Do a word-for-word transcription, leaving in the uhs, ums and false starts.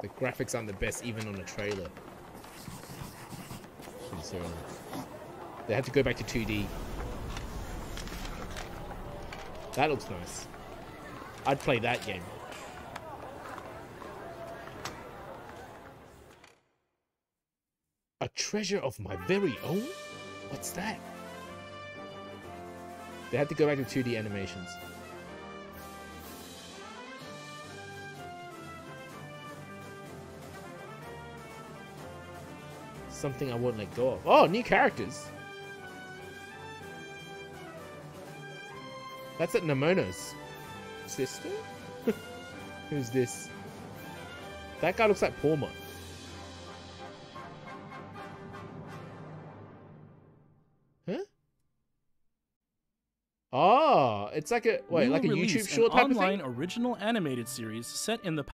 The graphics aren't the best even on a trailer. They had to go back to two D. That looks nice. I'd play that game. A treasure of my very own? What's that? They had to go back to two D animations. Something I won't let go of. Oh, new characters. That's at Namona's sister? Who's this? That guy looks like Palmer. Huh? Oh, it's like a wait, We like a will YouTube release short an type of online thing? original animated series set in the